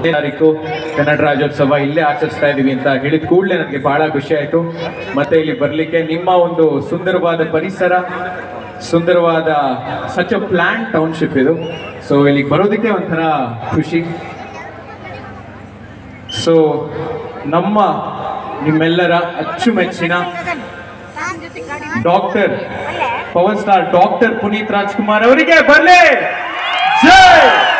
ತಾರೀಕು ಕನ್ನಡ ರಾಜ್ಯೋತ್ಸವ ಇಲ್ಲೇ ಆಚರಿಸ್ತಾ ಇದೀವಿ ಅಂತ ಹೇಳಿದ ಕೂಡಲೇ ನನಗೆ ಬಹಳ ಖುಷಿ ಆಯಿತು. ಮತ್ತೆ ಇಲ್ಲಿ ಬರಲಿಕ್ಕೆ ನಿಮ್ಮ ಒಂದು ಸುಂದರವಾದ ಪರಿಸರ, ಸುಂದರವಾದ ಸಚ್ ಅ ಪ್ಲಾಂಟ್ ಟೌನ್ಶಿಪ್ ಇದು. ಸೊ ಇಲ್ಲಿಗೆ ಬರೋದಕ್ಕೆ ಒಂಥರ ಖುಷಿ. ಸೊ ನಿಮ್ಮೆಲ್ಲರ ಅಚ್ಚುಮೆಚ್ಚಿನ doctor power star doctor Puneeth Rajkumar ಅವರಿಗೆ ಬರಲಿ ಜೈ.